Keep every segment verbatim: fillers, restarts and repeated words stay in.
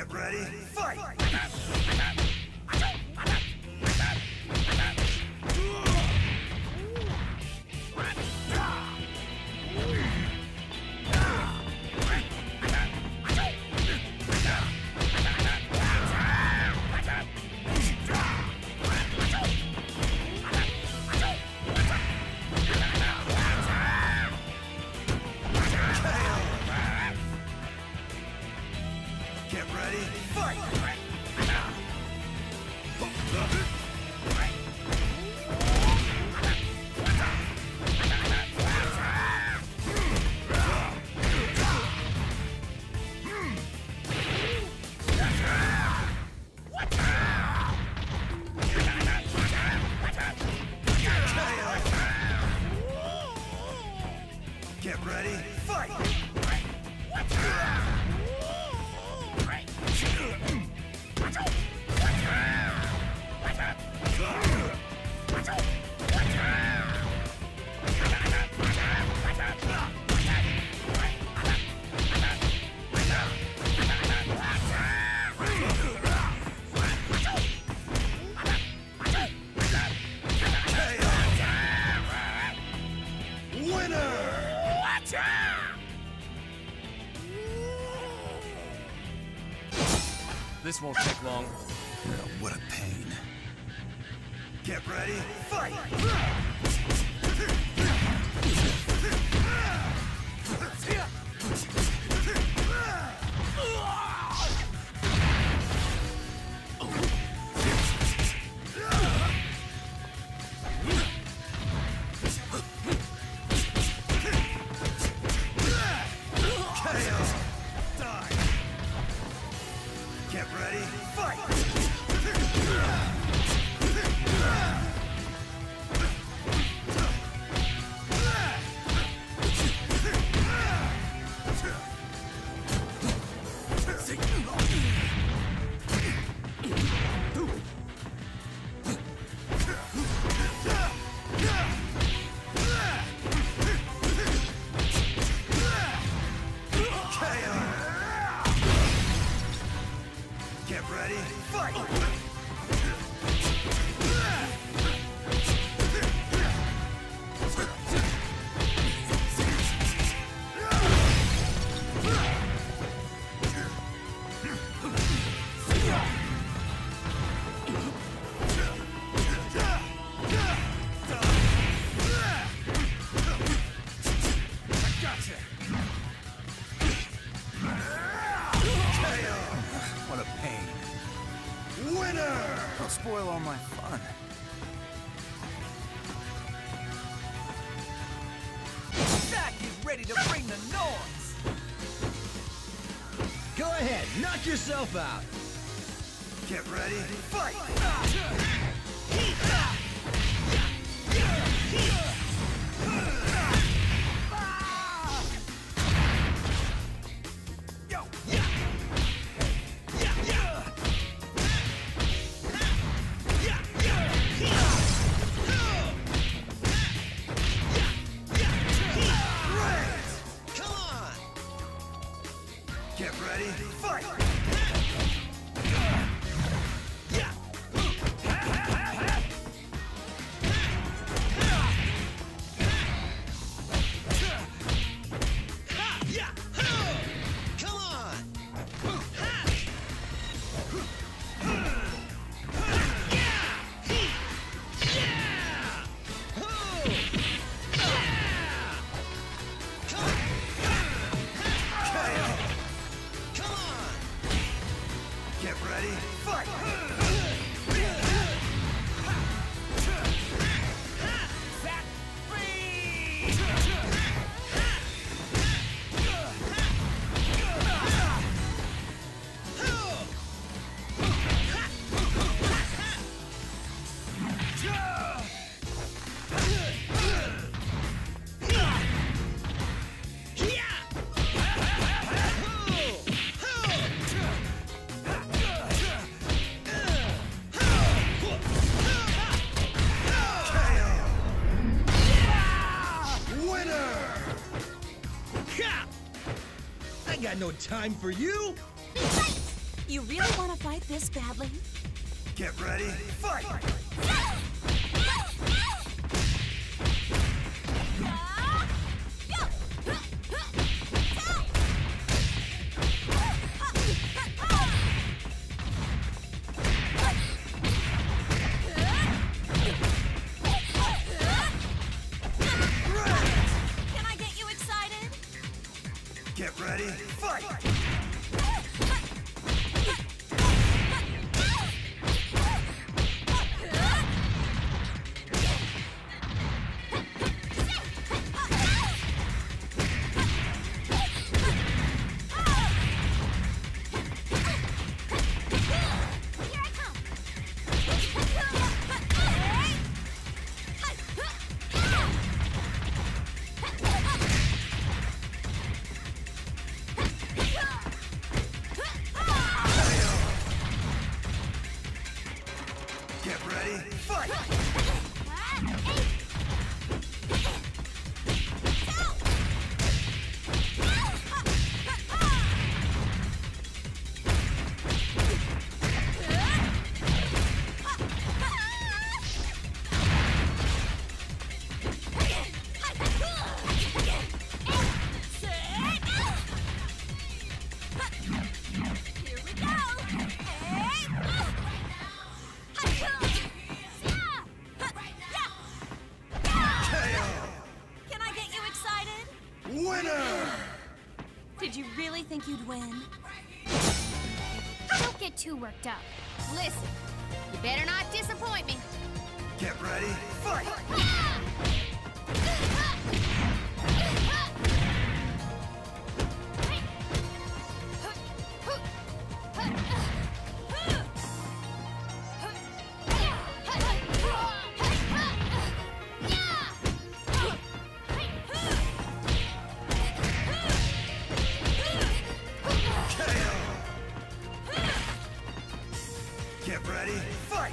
Get ready, fight! Get ready, fight! Get ready, fight! This won't take long. Oh, what a pain. Get ready, fight! Get ready, fight! Get ready, fight! What a pain. Winner! Don't spoil all my fun. Zack is ready to bring the noise! Go ahead, knock yourself out. Get ready, fight! Get ready, fight! Come on! Get ready, fight! Zack free! I got no time for you. Fight! You really want to fight this badly? Get ready, fight! Can I get you excited? Get ready, fight! Get ready, fight! Here we go! Can I get you excited? Winner! Did you really think you'd win? Don't get too worked up. Listen, you better not disappoint me. Get ready, fight! Get ready, fight!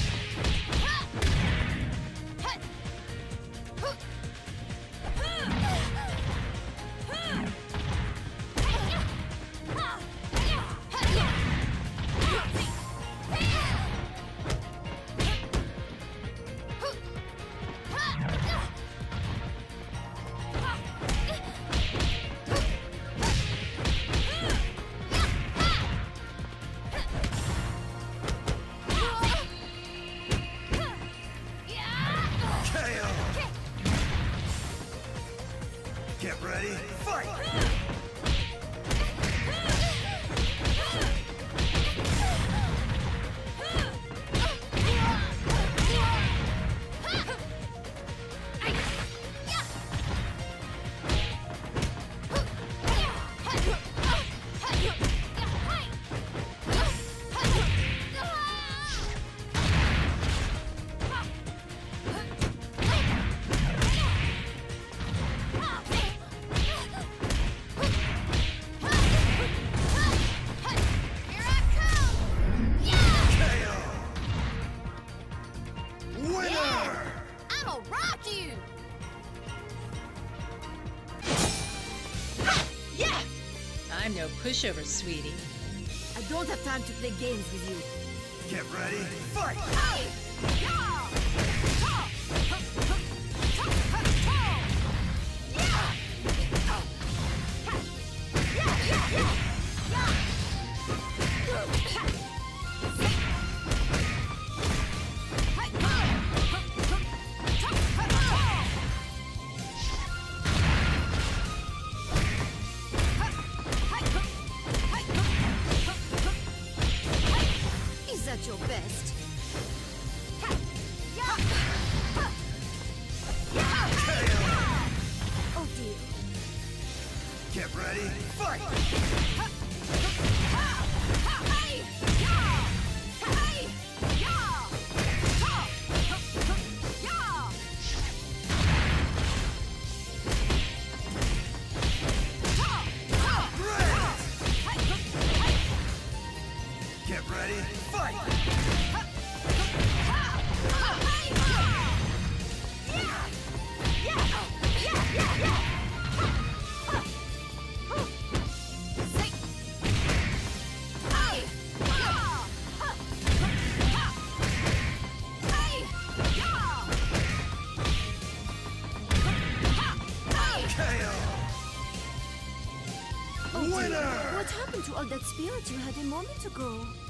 Get ready, fight! I'ma rock you! Yeah! I'm no pushover, sweetie. I don't have time to play games with you. Get ready, fight! Hey! Yeah! Is that your best? Oh dear. Get ready, fight! Get ready, fight! What happened to all that spirit you had a moment ago?